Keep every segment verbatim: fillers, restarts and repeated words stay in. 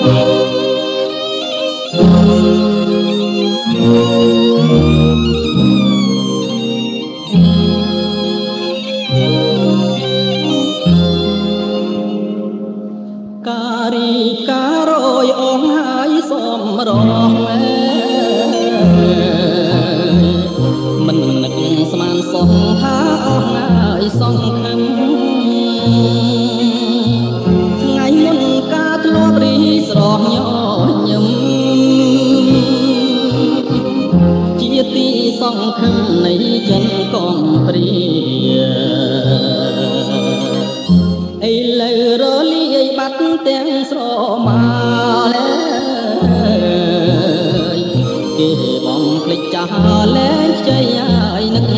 ការីការយអងហើយសំរងមិននឹកស្មានសោះថាអស់ហើយសងខឹងថ្ងៃមុនការធ្លាប់រីស្រស់ញញឹមជាទីសងខឹងនៃចិនកំព្រាឥឡូវរលាយបាត់ទាំងស្រមាគេបងភ្លេចចាស់លែងខ្ចីហើយនឹក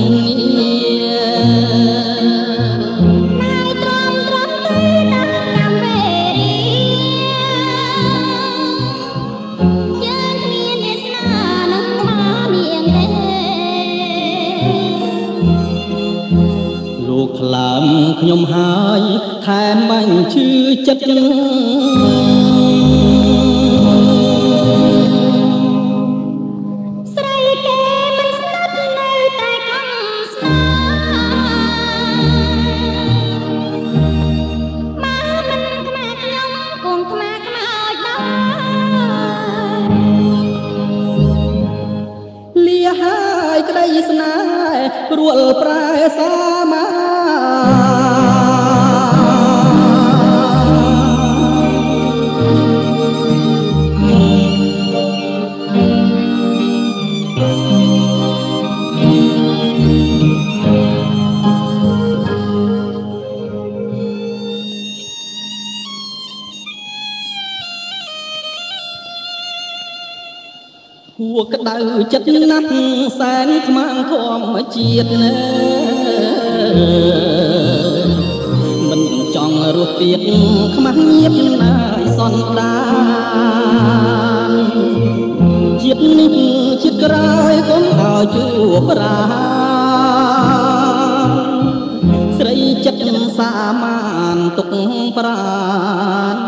លោកថ្លើមខ្ញុំហើយថែមបាញ់ឈឺចិត្តស្រីគេមិនស្និទ្ធនៅតែខំស្នាមកមិនខ្មាស់ខ្ញុំគង់ខ្មាស់ខ្មោចដែរលាហើយក្តីស្នេហ៍ព្រួលប្រែសាមាហួក្តៅចិត្តណាស់សែនខ្មាំងធម្មជាតិមិនចង់រស់ទៀតខ្មាស់ញៀតណាយសន្តានជាតិនេះជាតិក្រោយកុំឲ្យជួបប្រាស្រីចិត្តសាមានទុកប្រាន